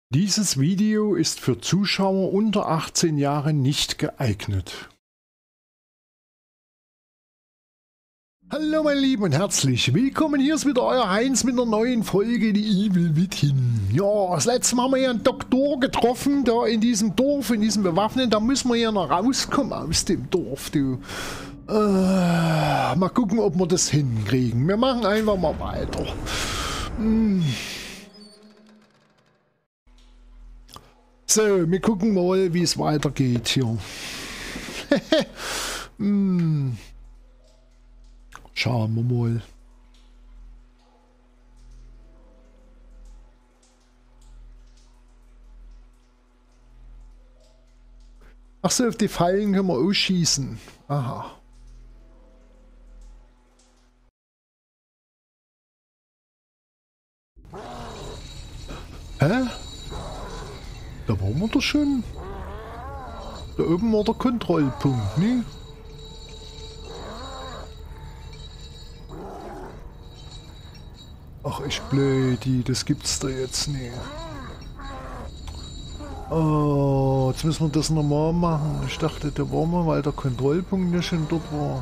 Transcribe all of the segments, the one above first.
Dieses Video ist für Zuschauer unter 18 Jahren nicht geeignet. Hallo meine Lieben und herzlich willkommen, hier ist wieder euer Heinz mit einer neuen Folge Die Evil Within. Ja, das letzte Mal haben wir ja einen Doktor getroffen, da in diesem Dorf, in diesem Bewaffneten, da müssen wir ja noch rauskommen aus dem Dorf, du. Mal gucken, ob wir das hinkriegen. Wir machen einfach mal weiter. So, wir gucken mal, wie es weitergeht hier. Schauen wir mal. Ach so, auf die Fallen können wir auch schießen. Aha. Hä? Da waren wir doch schon. Da oben war der Kontrollpunkt, ne? Ach, ich blödi, das gibt's da jetzt nicht. Oh, jetzt müssen wir das nochmal machen. Ich dachte, da waren wir, weil der Kontrollpunkt ja schon dort war.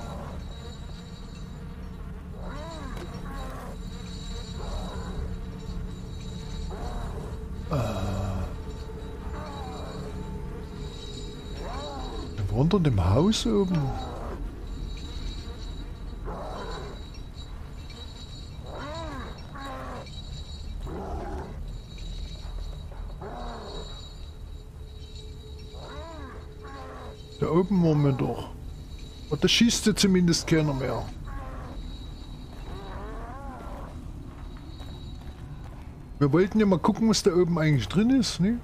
Wir waren dort im Haus oben. Da oben waren wir doch. Und da schießt ja zumindest keiner mehr. Wir wollten ja mal gucken, was da oben eigentlich drin ist, ne?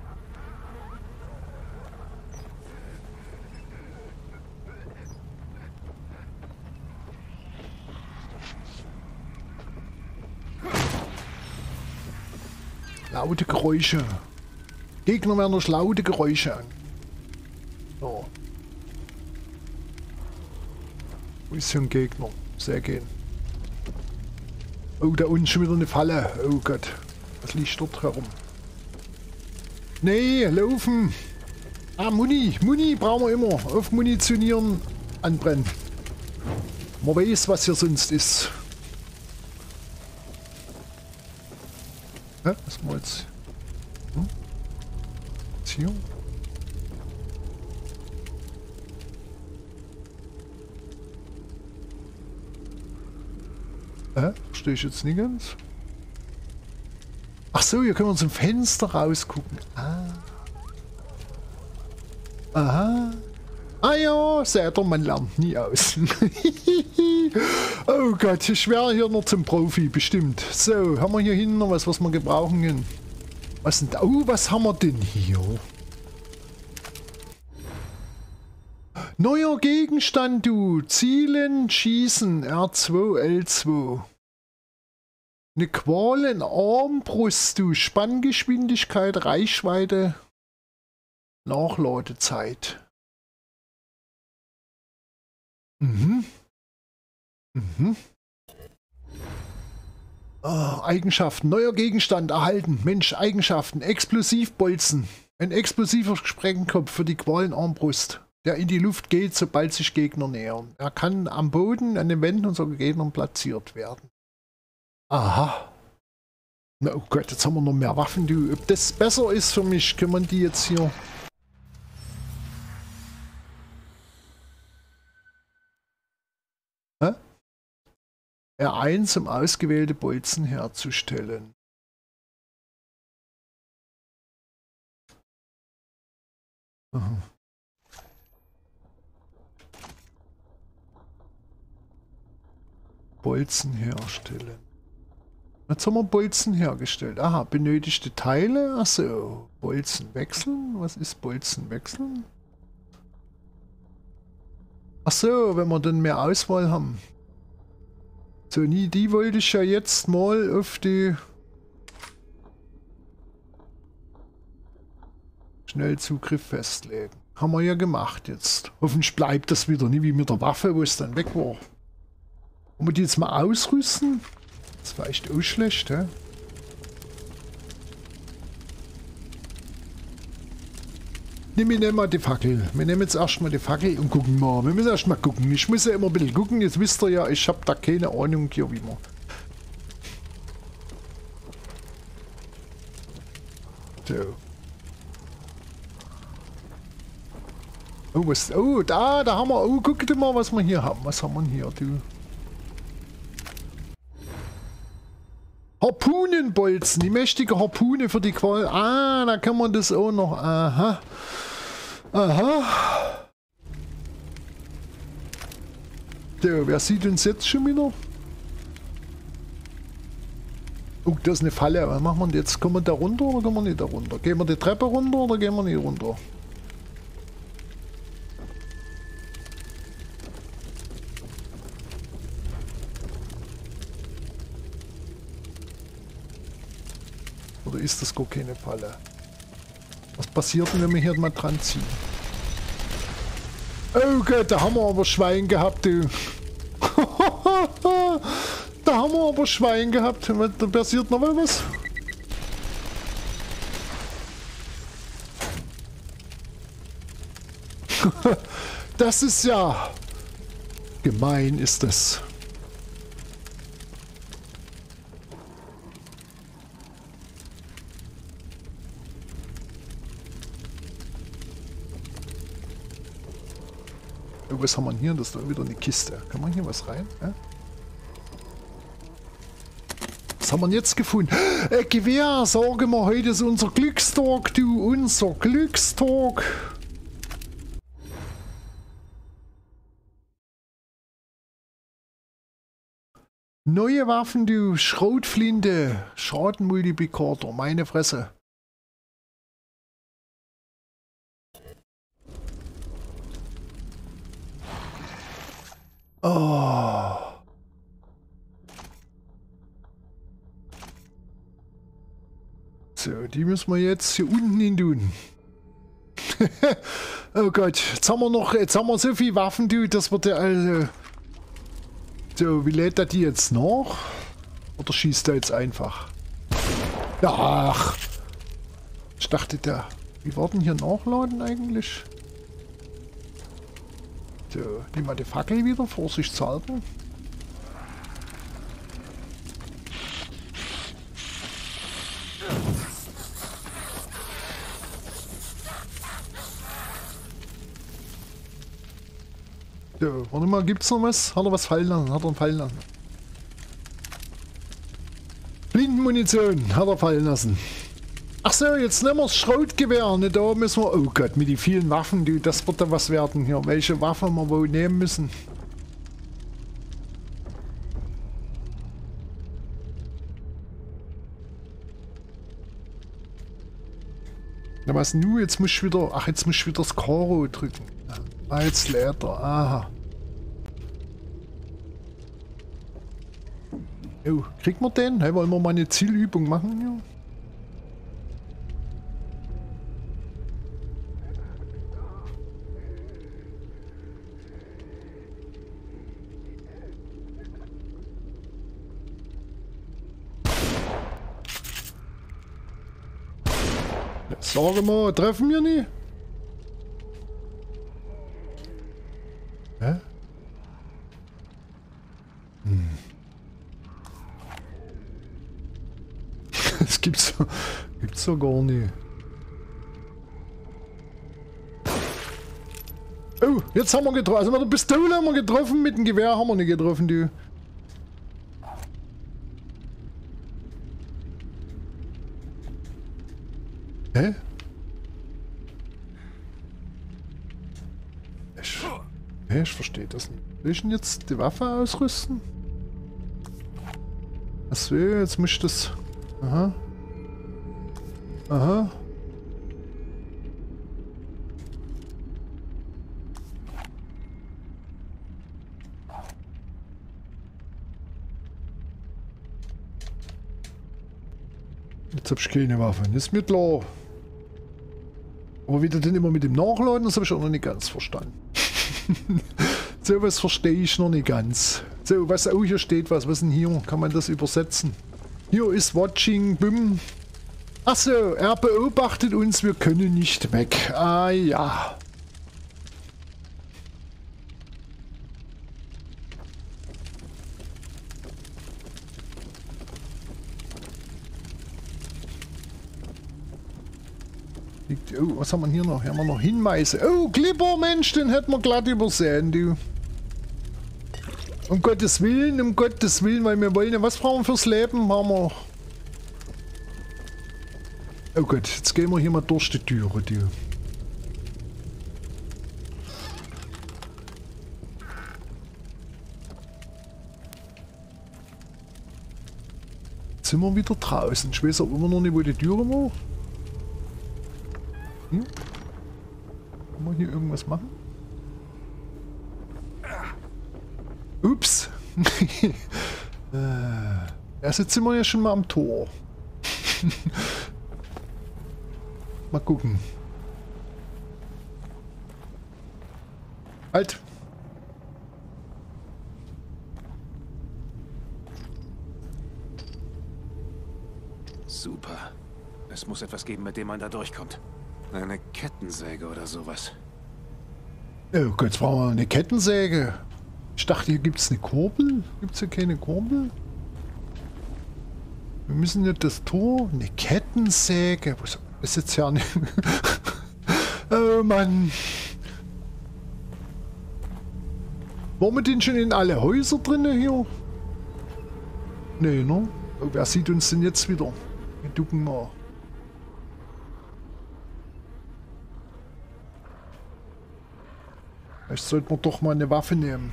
Laute Geräusche. Gegner werden durch laute Geräusche an. So. Wo ist hier ein Gegner? Sehr gehen. Oh, da unten schon wieder eine Falle. Oh Gott. Was liegt dort herum? Nee, laufen. Ah, Muni. Muni brauchen wir immer. Auf Munitionieren, anbrennen. Man weiß, was hier sonst ist. Hä? Was machen wir jetzt? Jetzt hier? Verstehe ich jetzt nicht ganz. Ach so, hier können wir zum Fenster rausgucken. Ah. Aha. Ah ja, seht ihr, man lernt nie aus. Oh Gott, ich wäre hier noch zum Profi, bestimmt. So, haben wir hier hinten noch was wir gebrauchen können? Was denn da? Oh, was haben wir denn hier? Neuer Gegenstand, du. Zielen, schießen, R2, L2. Eine Qualen-Armbrust, du. Spanngeschwindigkeit, Reichweite, Nachladezeit. Oh, Eigenschaften. Neuer Gegenstand erhalten. Mensch, Eigenschaften. Explosivbolzen. Ein explosiver Sprengkopf für die Qualen-Armbrust, der in die Luft geht, sobald sich Gegner nähern. Er kann am Boden, an den Wänden unserer Gegner platziert werden. Aha. Na, oh Gott, jetzt haben wir noch mehr Waffen. Du, ob das besser ist für mich, können wir die jetzt hier... Hä? R1, um ausgewählte Bolzen herzustellen. Aha. Bolzen herstellen. Jetzt haben wir Bolzen hergestellt. Aha, benötigte Teile. Achso, Bolzen wechseln. Was ist Bolzen wechseln? Achso, wenn wir dann mehr Auswahl haben. So, die wollte ich ja jetzt mal auf die Schnellzugriff festlegen. Haben wir ja gemacht jetzt. Hoffentlich bleibt das wieder nicht wie mit der Waffe, wo es dann weg war. Wollen wir die jetzt mal ausrüsten? Das war echt auch schlecht, hä? Wir nehmen mal die Fackel. Wir nehmen jetzt erstmal die Fackel und gucken mal. Wir müssen erstmal gucken. Ich muss ja immer ein bisschen gucken. Jetzt wisst ihr ja, ich habe da keine Ahnung hier, wie man. So. Oh, was? Oh, da haben wir. Oh, guck dir mal, was wir hier haben. Was haben wir hier, du? Harpunenbolzen, die mächtige Harpune für die Qual. Ah, da kann man das auch noch. Aha. Aha. So, wer sieht uns jetzt schon wieder? Oh, das ist eine Falle. Was machen wir denn jetzt? Kommen wir da runter oder kommen wir nicht da runter? Gehen wir die Treppe runter oder gehen wir nicht runter? Oder ist das gar keine Falle? Was passiert denn, wenn wir hier mal dran ziehen? Oh Gott, da haben wir aber Schwein gehabt, du. Da haben wir aber Schwein gehabt. Da passiert noch mal was. Das ist ja gemein, ist das. Oh, was haben wir hier? Das ist da wieder eine Kiste. Kann man hier was rein? Ja? Was haben wir jetzt gefunden? Gewehr, sagen wir, heute ist unser Glückstag, du, unser Glückstag. Neue Waffen, du, Schrotflinte, Schadenmultiplikator, meine Fresse. Oh. So, die müssen wir jetzt hier unten hin tun. Oh Gott, jetzt haben wir so viele Waffen, du, das wird ja also... So, wie lädt er die jetzt noch? Oder schießt er jetzt einfach? Ach! Ich dachte, wie war denn hier nachladen eigentlich? So, nimm mal die Fackel wieder, vorsichtshalber. So, warte mal, gibt's noch was? Hat er was fallen lassen? Hat er ihn fallen lassen? Blindenmunition hat er fallen lassen. Ach so, jetzt nehmen wir das Schrotgewehr. Ne, da müssen wir... Oh Gott, mit den vielen Waffen, du, das wird dann was werden hier. Welche Waffe wir wohl nehmen müssen. Na was nu? Jetzt muss ich wieder... Ach, jetzt muss ich wieder das Karo drücken. Ah, jetzt lädt er. Aha. Oh, kriegt man den? Hey, wollen wir mal eine Zielübung machen hier? Sagen wir, treffen wir nie? Hä? Das gibt's so gar nicht. Oh, jetzt haben wir getroffen. Also mit der Pistole haben wir getroffen, mit dem Gewehr haben wir nicht getroffen, die. Hä? Ich verstehe das nicht. Will ich denn jetzt die Waffe ausrüsten? Achso, jetzt muss ich das... Aha. Aha. Jetzt hab ich keine Waffe, ist mir klar. Aber wie der denn immer mit dem Nachladen, das habe ich auch noch nicht ganz verstanden. So was verstehe ich noch nicht ganz. So, was auch hier steht, was ist denn hier? Kann man das übersetzen? Hier ist Watching, Bim. Achso, er beobachtet uns, wir können nicht weg. Ah ja. Oh, was haben wir hier noch? Haben wir noch Hinweise? Oh, Clipper, Mensch, den hätten wir glatt übersehen, du. Um Gottes Willen, weil wir wollen ja, was brauchen wir fürs Leben? Haben wir... Oh Gott, jetzt gehen wir hier mal durch die Türe, du. Jetzt sind wir wieder draußen. Ich weiß auch immer noch nicht, wo die Türe war. Hm? Kann man hier irgendwas machen? Ups. Erst jetzt sind wir ja schon mal am Tor. Mal gucken. Halt. Super. Es muss etwas geben, mit dem man da durchkommt. Eine Kettensäge oder sowas. Oh Gott, jetzt brauchen wir eine Kettensäge. Ich dachte, hier gibt es eine Kurbel. Gibt es hier keine Kurbel? Wir müssen ja das Tor... Eine Kettensäge. Was ist jetzt ja nicht... Oh Mann. Waren wir denn schon in alle Häuser drin hier? Nee, ne? Oh, wer sieht uns denn jetzt wieder? Wir gucken mal. Vielleicht sollten wir doch mal eine Waffe nehmen.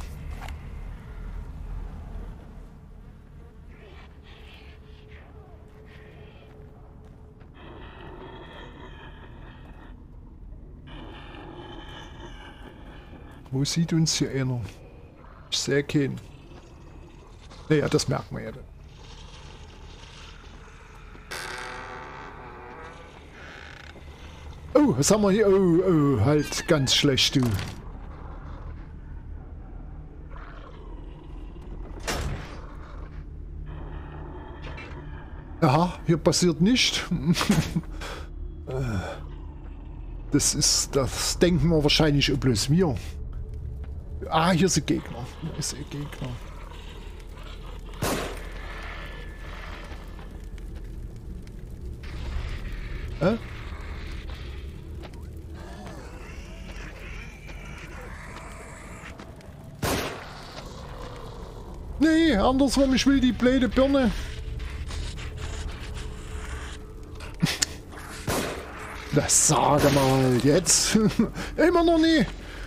Wo sieht uns hier einer? Ich sehe keinen. Naja, das merken wir ja dann. Oh, was haben wir hier? Oh, oh, halt, ganz schlecht, du. Aha, hier passiert nichts. Das denken wir wahrscheinlich bloß wir. Ah, hier ist ein Gegner. Hier ist ein Gegner. Hä? Nee, andersrum, ich will die blöde Birne. Das sage mal jetzt. Immer noch nie.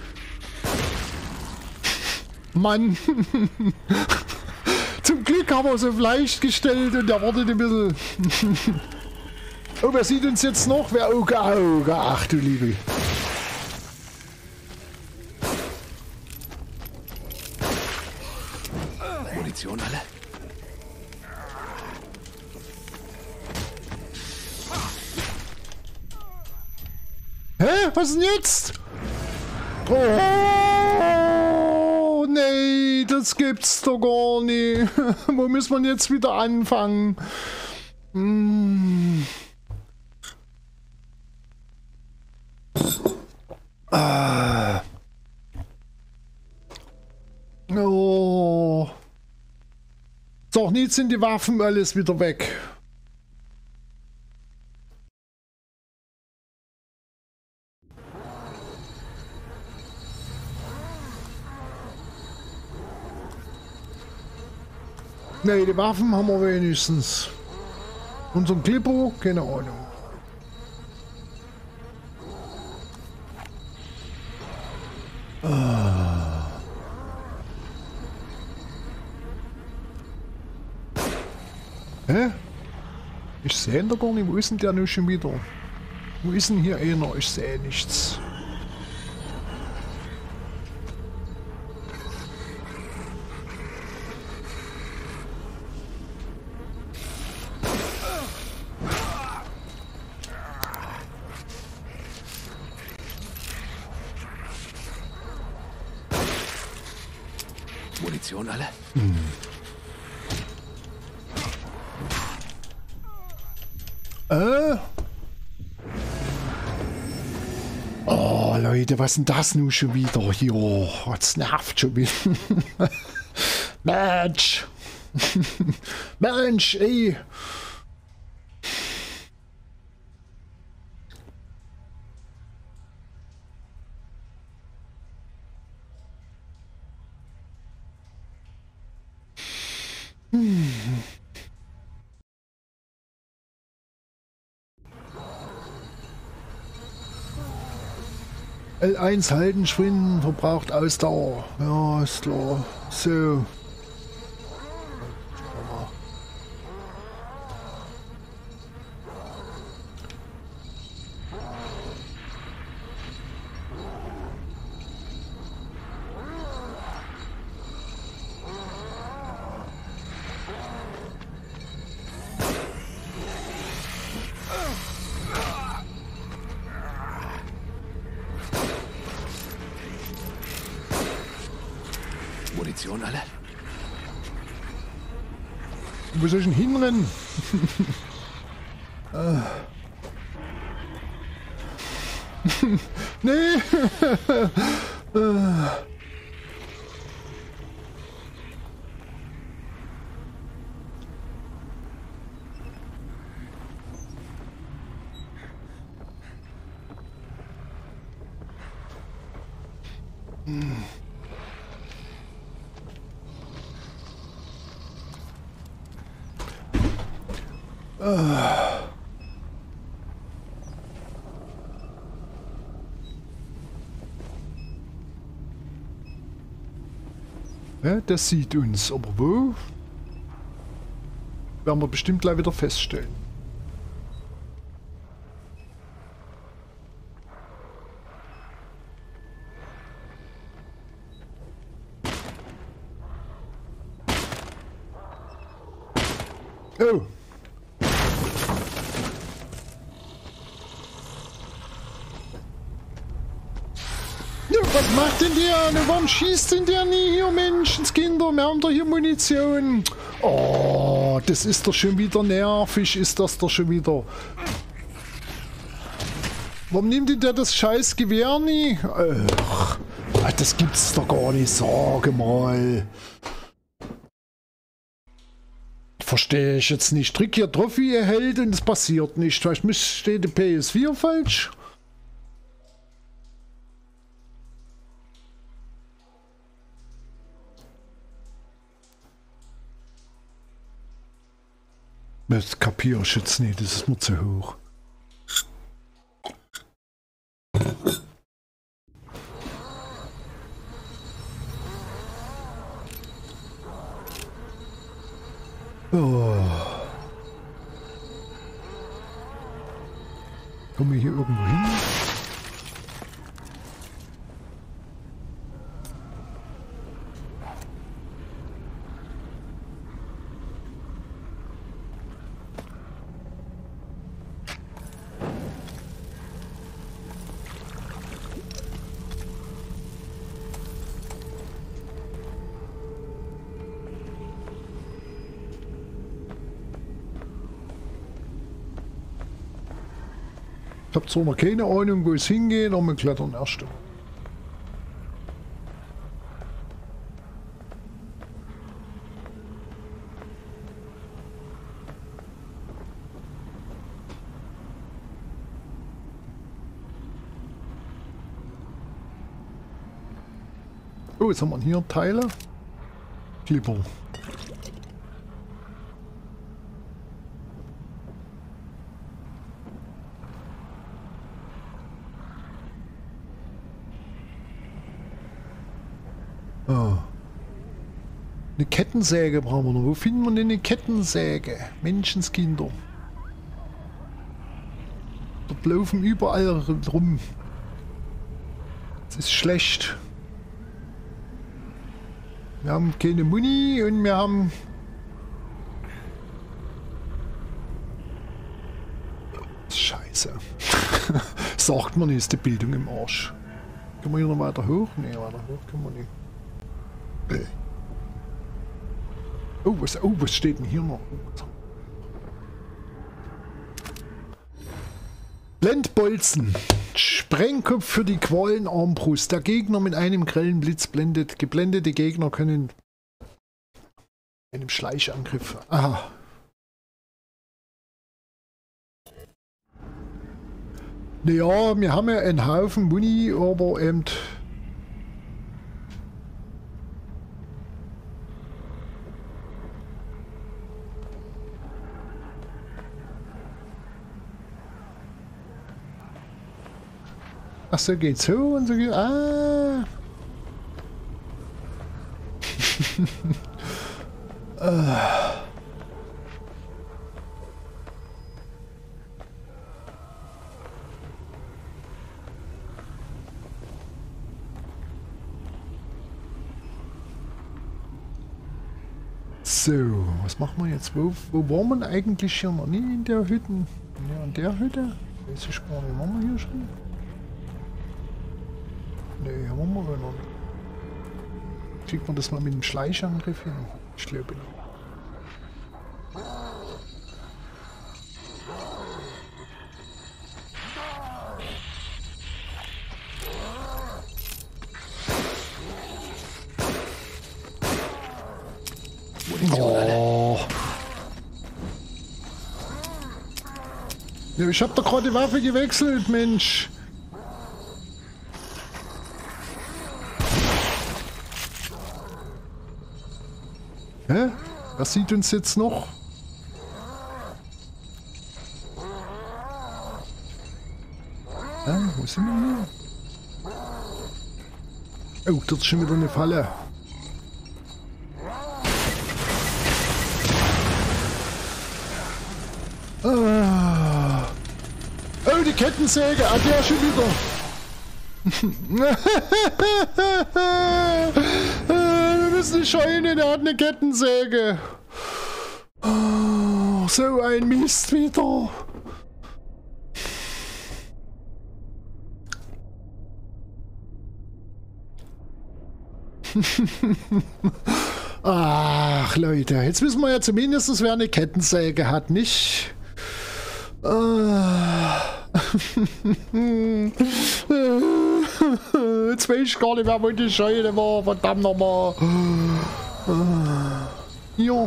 Mann. Zum Glück haben wir es auf leicht gestellt und er wartet ein bisschen. Oh, wer sieht uns jetzt noch? Wer? Auge, Auge. Ach du Liebe. Munition alle? Hä? Was ist denn jetzt? Oh, nee, das gibt's doch gar nicht. Wo muss man jetzt wieder anfangen? Hm. Ah. Oh. So, jetzt sind die Waffen alles wieder weg. Ne, die Waffen haben wir wenigstens. Unseren Clipper, keine Ahnung. Ah. Hä? Ich sehe ihn da gar nicht. Wo ist denn der nun schon wieder? Wo ist denn hier einer? Ich sehe nichts. Munition alle? Oh, Leute, was ist denn das nun schon wieder hier? Das nervt schon wieder. Mensch! Mensch, ey! L1 halten, schwinden, verbraucht Ausdauer. Ja, ist klar. So. Munition alle? Wo soll ich denn hinrennen? Nee! Ja, das sieht uns, aber wo? Werden wir bestimmt gleich wieder feststellen. Oh! Ja, was macht denn der? Warum schießt denn der nie hier, Menschenskinder? Wir haben doch hier Munition. Oh, das ist doch schon wieder nervig, ist das doch schon wieder. Warum nimmt denn der das scheiß Gewehr nie? Ach, das gibt's doch gar nicht, sage mal. Verstehe ich jetzt nicht. Drück hier drauf, wie ihr hält und es passiert nicht. Vielleicht steht die PS4 falsch. Das kapiere ich jetzt nicht, das ist mir zu hoch. Oh. Kommen wir hier irgendwo hin? Ich habe zwar noch keine Ahnung, wo es hingeht, aber wir klettern erst. Oh, jetzt haben wir hier Teile. Clipper. Oh. Eine Kettensäge brauchen wir noch. Wo finden wir denn eine Kettensäge? Menschenskinder. Dort laufen überall rum. Das ist schlecht. Wir haben keine Muni und wir haben... Scheiße. Sagt man nicht, ist die Bildung im Arsch. Können wir hier noch weiter hoch? Ne, weiter hoch können wir nicht. Oh, was steht denn hier noch? Blendbolzen. Sprengkopf für die Qualenarmbrust. Der Gegner mit einem grellen Blitz blendet. Geblendete Gegner können einem Schleichangriff. Aha. Naja, wir haben ja einen Haufen Muni, aber eben. Ach so, geht so und so geht. Ah. So, was machen wir jetzt? Wo waren wir eigentlich hier noch nie in der Hütte? Ja, in der Hütte? Weiß ich gar nicht. Waren wir hier schon? Nee, haben wir noch nicht. Kriegt man das mal mit dem Schleichangriff hin? Ich glaube nicht. Oh. Ja, ich hab doch gerade die Waffe gewechselt, Mensch. Hä? Was sieht uns jetzt noch? Wo sind wir hier? Oh, dort ist schon wieder eine Falle. Ah. Oh, die Kettensäge, ah, der schon wieder. Wir müssen die Scheune, der hat eine Kettensäge. Oh, so ein Mist wieder. Ach Leute, jetzt wissen wir ja zumindest, wer eine Kettensäge hat, nicht? Jetzt weiß ich gar nicht mehr, wo die Scheune war, verdammt nochmal. Ja.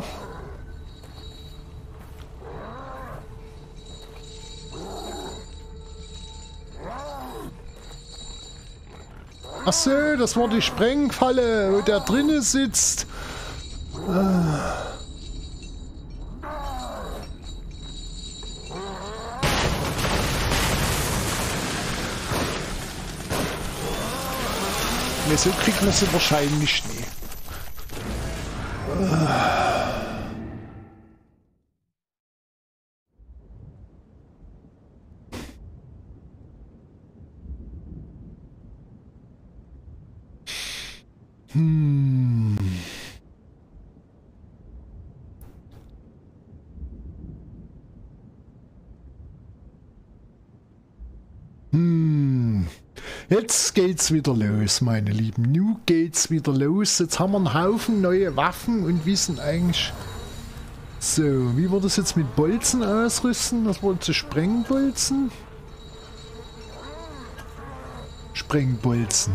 Ach so, das war die Sprengfalle, wo der drinnen sitzt. Ne, so kriegt man sie wahrscheinlich nicht. Jetzt geht's wieder los, meine Lieben. Nun geht's wieder los. Jetzt haben wir einen Haufen neue Waffen und wissen eigentlich... So, wie wir das jetzt mit Bolzen ausrüsten? Das wollen sie Sprengbolzen? Sprengbolzen.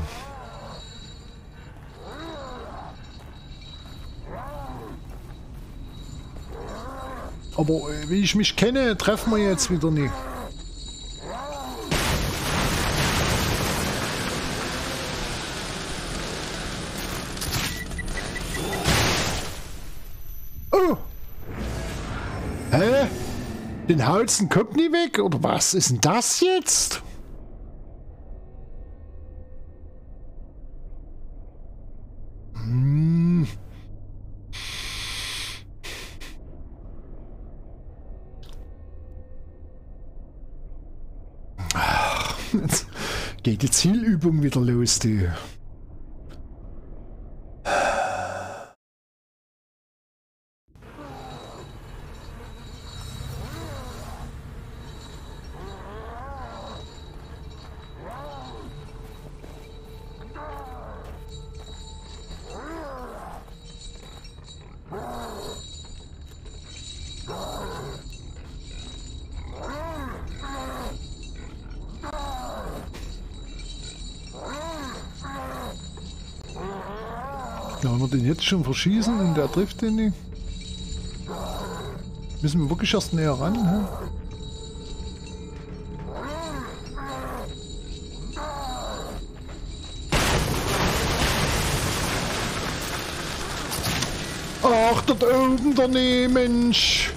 Aber wie ich mich kenne, treffen wir jetzt wieder nicht. Oh! Hä? Den Hals kommt nie weg? Oder was ist denn das jetzt? Jetzt geht die Zielübung wieder los, du. Ja, wenn wir den jetzt schon verschießen und der trifft den nicht. Müssen wir wirklich erst näher ran, hä? Ach, dort oben daneben, Mensch!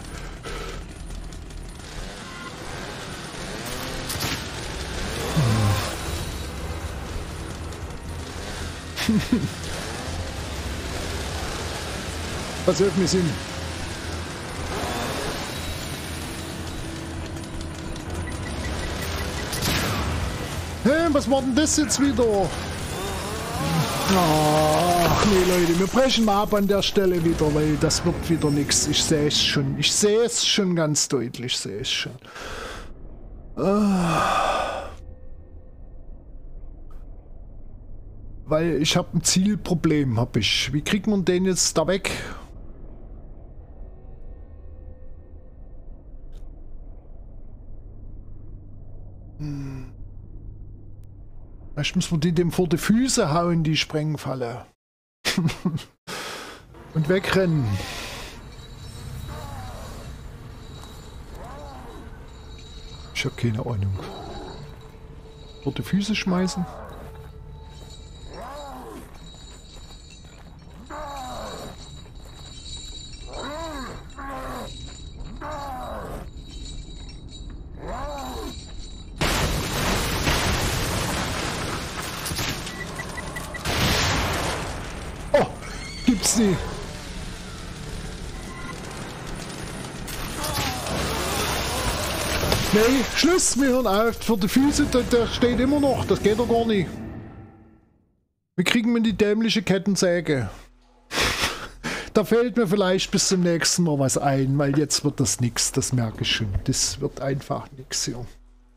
Pass auf, wir sind. Hä, was war denn das jetzt wieder? Ach nee, Leute, wir brechen mal ab an der Stelle wieder, weil das wird wieder nichts. Ich sehe es schon. Ich sehe es schon ganz deutlich, sehe es schon. Weil ich habe ein Zielproblem, habe ich. Wie kriegt man den jetzt da weg? Vielleicht muss man die dem vor die Füße hauen, die Sprengfalle. Und wegrennen. Ich habe keine Ahnung. Vor die Füße schmeißen. Gibt's nicht. Nee, Schluss, wir hören auf. Für die Füße, der steht immer noch. Das geht doch gar nicht. Wie kriegen wir die dämliche Kettensäge? Da fällt mir vielleicht bis zum nächsten Mal was ein, weil jetzt wird das nix, das merke ich schon. Das wird einfach nix hier.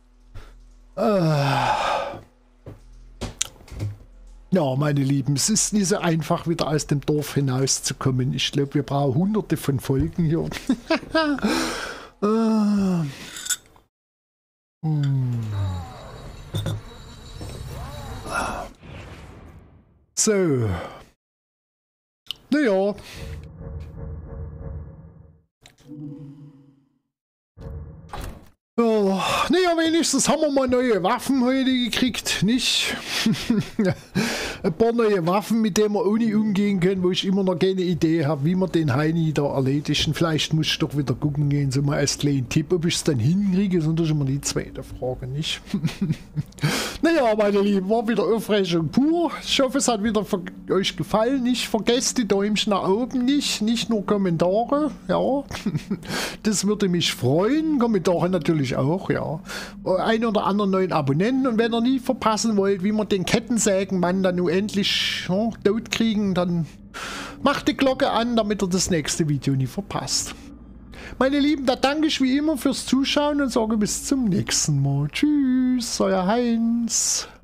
Ja, meine Lieben, es ist nicht so einfach, wieder aus dem Dorf hinauszukommen. Ich glaube, wir brauchen hunderte von Folgen hier. So. Naja. Oh, naja, wenigstens haben wir mal neue Waffen heute gekriegt, nicht? Ein paar neue Waffen, mit denen wir ohne umgehen können, wo ich immer noch keine Idee habe, wie wir den Heini da erledigen. Vielleicht muss ich doch wieder gucken gehen, so mal als kleinen Tipp, ob ich es dann hinkriege, ist natürlich immer die zweite Frage, nicht? Naja, meine Lieben, war wieder Aufregung pur. Ich hoffe, es hat wieder euch gefallen. Nicht vergesst die Däumchen nach oben, nicht nur Kommentare, ja. Das würde mich freuen. Kommentare natürlich auch, ja. Ein oder anderen neuen Abonnenten. Und wenn ihr nie verpassen wollt, wie wir den Kettensägenmann dann nun endlich tot kriegen, dann macht die Glocke an, damit ihr das nächste Video nie verpasst. Meine Lieben, da danke ich wie immer fürs Zuschauen und sage bis zum nächsten Mal. Tschüss, euer Heinz.